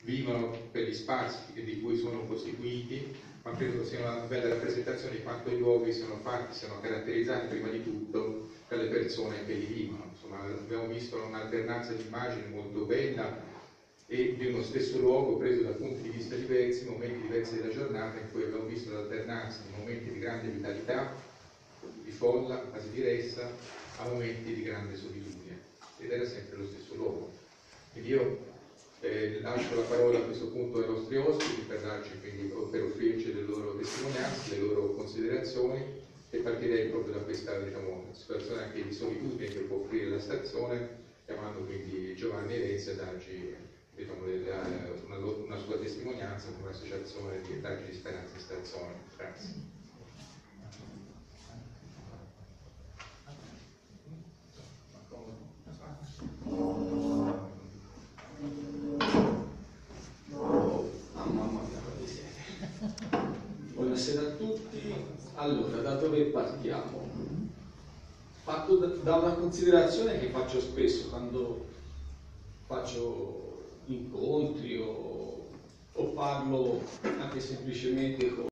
vivono per gli spazi di cui sono costituiti, ma credo sia una bella rappresentazione di quanto i luoghi siano fatti, siano caratterizzati prima di tutto dalle persone che li vivono. Insomma, abbiamo visto un'alternanza di immagini molto bella e di uno stesso luogo preso da punti di vista diversi, momenti diversi della giornata, in cui abbiamo visto l'alternanza di momenti di grande vitalità, di folla, quasi di ressa, a momenti di grande solitudine, ed era sempre lo stesso luogo. Quindi io lascio la parola a questo punto ai nostri ospiti per offrirci le loro testimonianze, le loro considerazioni, e partirei proprio da questa situazione anche di solitudine che può offrire la stazione, chiamando quindi Giovanni Renzi a darci una sua testimonianza come associazione di Raggi di Speranza in Stazione. Grazie. Buonasera a tutti. Allora, da dove partiamo? Parto da una considerazione che faccio spesso quando faccio incontri o parlo anche semplicemente con